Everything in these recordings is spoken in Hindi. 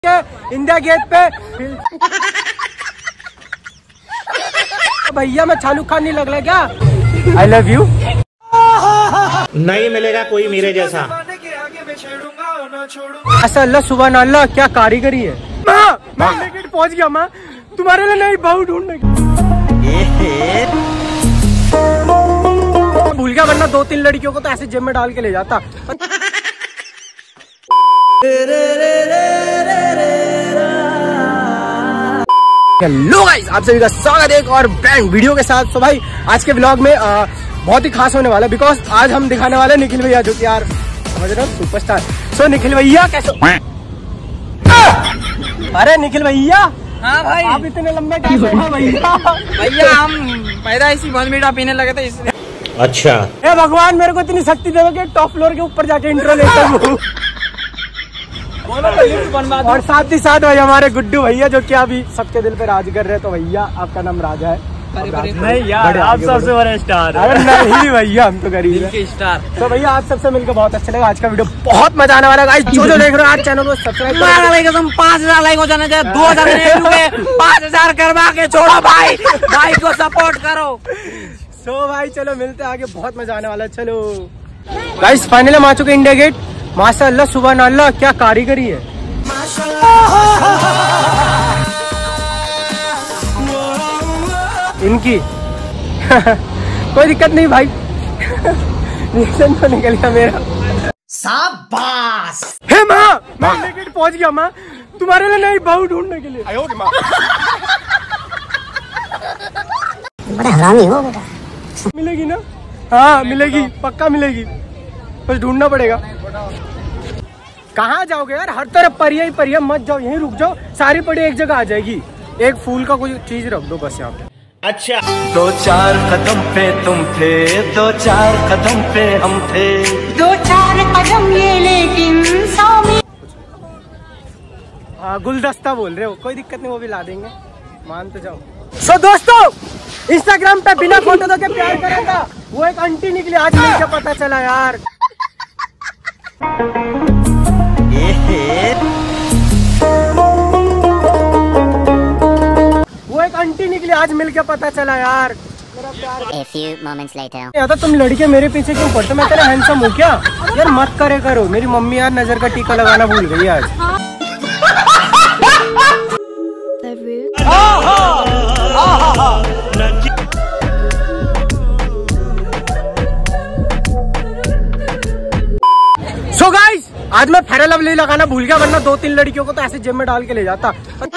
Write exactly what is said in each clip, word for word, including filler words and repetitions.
इंडिया गेट पे भैया मैं शाहरुख खान नहीं लग रहा क्या? I love you. नहीं मिलेगा कोई मेरे जैसा। ऐसा अल्लाह सुभान अल्लाह, क्या कारीगरी है। माँ, मैं इंडिया गेट पहुंच गया माँ, तुम्हारे लिए नई बहू ढूंढने भूल गया, वरना दो तीन लड़कियों को तो ऐसे जेब में डाल के ले जाता। हेलो गाइस, आप सभी का स्वागत है एक और ब्रांड वीडियो के साथ। तो भाई आज के ब्लॉग में आ, बहुत ही खास होने वाला है, बिकॉज आज हम दिखाने वाले निखिल भैया, जो कि यार समझ रहे हो सुपरस्टार। सो निखिल भैया कैसे? अरे निखिल भैया, हाँ भाई, आप इतने लंबे कैसे हैं भैया? भैया हम पैदा इसी बहुत मीठा पीने लगे थे इसलिए। अच्छा, हे भगवान मेरे को इतनी शक्ति देवे कि टॉप फ्लोर के ऊपर जाके इंट्रो लेता हूँ। और साथ ही साथ भाई हमारे गुड्डू भैया, जो कि अभी सबके दिल पे राज कर रहे हैं। तो भैया आपका नाम राजा है? नहीं यार, आप सबसे बड़े स्टार। अरे नहीं भैया, हम तो गरीब हैं स्टार। तो भैया आज सबसे मिलकर बहुत अच्छा लगा। आज का वीडियो बहुत मजा आने वाला है। जो जो देख रहे हो आज चैनल को सब्सक्राइब करो। पाँच हजार लाइक हो जाने चाहिए, दो हजार पाँच हजार करवा के छोड़ो भाई, भाई को सपोर्ट करो। सो भाई चलो मिलते हैं आगे, बहुत मजा आने वाला है। चलो गाइस, फाइनली हम आ चुके इंडिया गेट। माशाअल्लाह सुभान अल्लाह, क्या कारीगरी है। इनकी कोई दिक्कत नहीं भाई, रिएक्शन तो निकल गया मेरा। शाबाश। हे माँ, मैं इंडिया गेट पहुंच गया माँ, तुम्हारे लिए नई बहू ढूंढने के लिए। बड़ा हरामी हो बेटा। मिलेगी ना? हाँ मिलेगी, पक्का मिलेगी, बस ढूंढना पड़ेगा। कहाँ जाओगे यार, हर तरफ परिया ही परिया, मत जाओ, यहीं रुक जाओ, सारी पड़ी एक जगह आ जाएगी। एक फूल का कोई चीज रख दो बस यहाँ पे। अच्छा, दो चार कदम पे तुम थे, दो चार कदम पे हम थे, दो चार कदम ये लेकिन सौ में। हाँ गुलदस्ता बोल रहे हो, कोई दिक्कत नहीं, वो भी ला देंगे, मान तो जाओ। सो so, दोस्तों इंस्टाग्राम पे बिना फोटो दो के प्यार करेगा, वो एक आंटी निकली आज, मुझे पता चला यार। वो एक आंटी निकली आज, मिलके पता चला यार। मेरा प्यार। A few moments later. या तो तुम लड़के मेरे पीछे क्यों पड़ते, मैं तेरा हैंडसम हूँ क्या यार? मत करे करो, मेरी मम्मी यार नजर का टीका लगाना भूल गई आज। सो गाइस, आज मैं फेयर लवली लगाना भूल गया, वरना दो तीन लड़कियों को तो ऐसे जेब में डाल के ले जाता।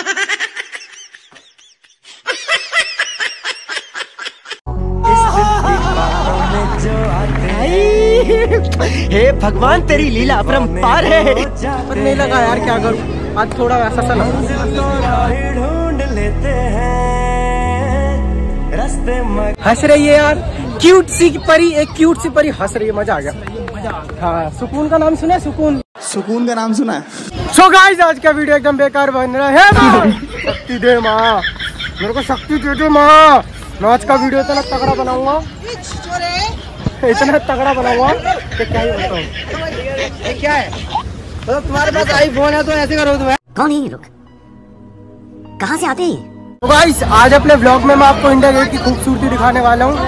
हे भगवान तेरी लीला अपरंपार है। पर नहीं लगा यार, क्या करूं, आज थोड़ा वैसा सा लगा। ढूंढ लेते हैं रास्ते में। हंस रही है यार, क्यूट सी परी, एक क्यूट सी परी हंस रही है, मजा आ गया। हाँ, सुकून का नाम सुना है? सुकून सुकून का नाम सुना है। सो गाइस, आज का वीडियो एकदम बेकार बन रहा है। माँ शक्ति दे माँ, मेरे को शक्ति दे दे माँ। मैं आज का वीडियो इतना तगड़ा बनाऊंगा, इतना तगड़ा बनाऊंगा कि क्या ही बताऊं। ये क्या है? तो तुम्हारे पास आईफोन है तो ऐसे करो तुम्हें। कौन है ये लोग, कहाँ से आते हैं? तो गाइस आज अपने ब्लॉग में मैं आपको इंडिया गेट की खूबसूरती दिखाने वाला हूँ।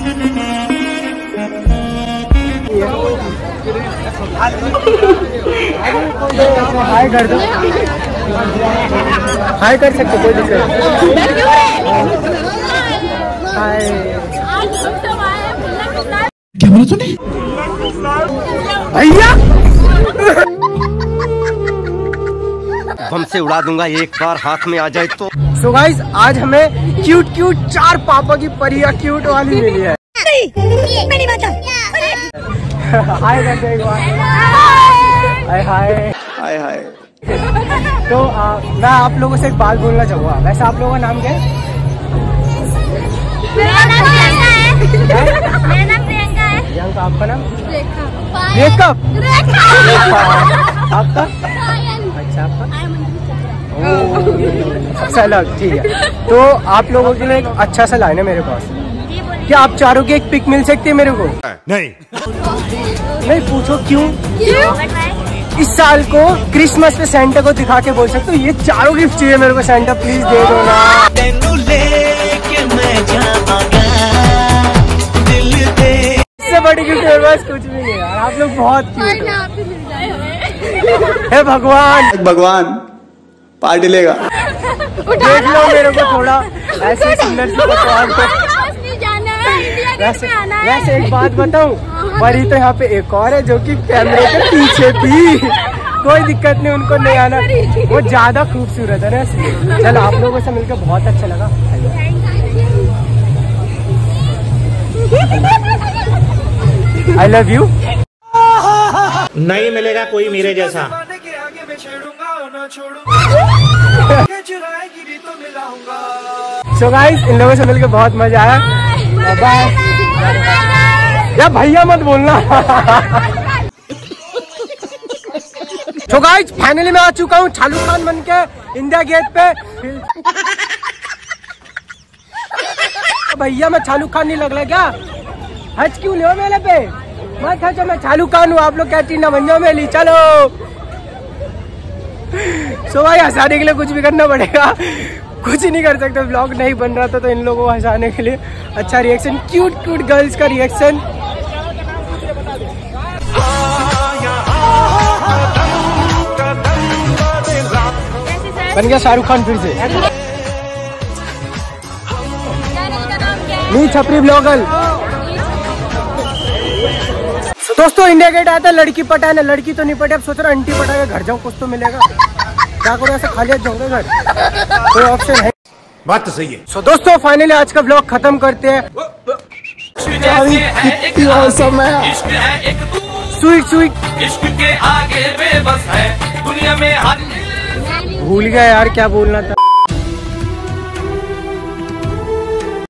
हाय कर दो, हाय कर सकते, कोई दिक्कत नहीं। हाय, क्या बोला तूने? भैया बम से उड़ा दूंगा एक बार हाथ में आ जाए तो। सो गाइस आज हमें क्यूट क्यूट चार पापा की परिया क्यूट वाली मिली है। मेरी बात हाय करते एक बार। हाय हाय हाय हाय। तो आ, मैं आप लोगों से एक बात बोलना चाहूँगा। वैसे आप लोगों का नाम क्या है? मेरा नाम प्रियंका है। मेरा नाम प्रियंका है। प्रियंका, आपका नाम? रेखा। रेखा। रेखा। आपका? अच्छा, आपका? सबसे अलग, ठीक है। तो आप लोगों के लिए एक अच्छा सा लाइन है मेरे पास, क्या आप चारों की एक पिक मिल सकती है मेरे को? नहीं नहीं, पूछो क्यों? क्यों? इस साल को क्रिसमस पे सेंटा को दिखा के बोल सकते हो ये चारों गिफ्ट चाहिए मेरे को, सेंटा प्लीज दे दो ना। इससे बड़ी गिफ्ट मेरे पास कुछ भी नहीं यार, आप लोग बहुत क्यूट हो। हे भगवान भगवान पार्टी लेगा। देख लो मेरे को थोड़ा ऐसे सुंदर सी भगवान को। वैसे वैसे एक बात बताऊं, परी तो यहाँ पे एक और है जो कि कैमरे के पीछे थी। कोई दिक्कत नहीं, उनको नहीं आना, वो ज्यादा खूबसूरत है ना इसलिए। चलो आप लोगों से मिलकर बहुत अच्छा लगा। I love you. नहीं मिलेगा कोई मेरे जैसा। सो गाइस इन लोगों से मिलकर बहुत मजा आया। बाय। या भैया मत बोलना। तो गाइस फाइनली मैं आ चुका हूँ शाहरुख खान बन के इंडिया गेट पे। भैया मैं शाहरुख खान नहीं लग रहा क्या? हज क्यों ले मेले पे? मत हजो, मैं शाहरुख खान हूँ, आप लोग क्या टीना बन जाओ मेली। चलो सो भाई हंसाने के लिए कुछ भी करना पड़ेगा, कुछ ही नहीं कर सकते। व्लॉग नहीं बन रहा था तो इन लोगों को हंसाने के लिए अच्छा रिएक्शन, क्यूट क्यूट गर्ल्स का रिएक्शन। बन गया शाहरुख खान फिर से। नी छपरी ब्लॉगल। दोस्तों इंडिया गेट आया था लड़की पटाने, लड़की तो नहीं पटे, अब सोच रहा आंटी पटा के घर जाऊँ, कुछ तो मिलेगा। क्या करो ऐसे खाली जाऊंगा घर, कोई ऑप्शन है? बात तो सही है। सो so, दोस्तों फाइनली आज का ब्लॉग खत्म करते हैं। कितनी औसम है। स्वीट स्वीट इश्क के आगे बेबस है दुनिया में हर। भूल गया यार क्या बोलना था।